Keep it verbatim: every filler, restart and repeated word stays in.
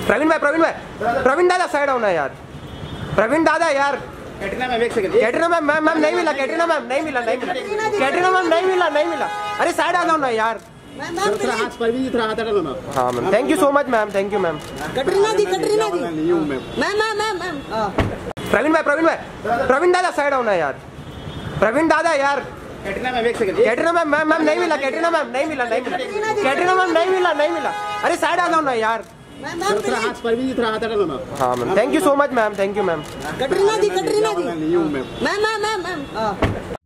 प्रवीण भाई प्रवीण भाई प्रवीण दादा साइड आओ ना यार, प्रवीण दादा यार। कैटरीना मैम एक second, Katrina ma'am ma'am ma'am नहीं मिला, कैटरीना मैम नहीं मिला, नहीं मिला, कैटरीना मैम नहीं मिला, नहीं मिला। अरे साइड आ जाओ ना यार। थोड़ा हाथ पर भी थोड़ा हाथ हटा लो ना। हाँ ma'am, thank you so much ma'am, thank you ma'am. Katrina दी कैटरीना दी नहीं हूं ma'am. Ma'am ma'am ma'am ma'am Praveen भाई प्रवीण भाई प्रवीण दादा साइड आओ ना यार, प्रवीण दादा यार। कैटरीना मैम एक second, Katrina ma'am ma'am ma'am नहीं मिला, कैटरीना मैम नहीं मिला, नहीं मिला, कैटरीना मैम नहीं मिला, नहीं मिला। अरे साइड आ जाओ ना यार। थोड़ा हाथ पर भी थोड़ा हाथ हटा लो ना। हाँ ma'am, thank you so much ma'am, thank you ma'am. Katrina दी कैटरीना दी नहीं हूं ma'am. Ma'am ma'am ma'am ma'am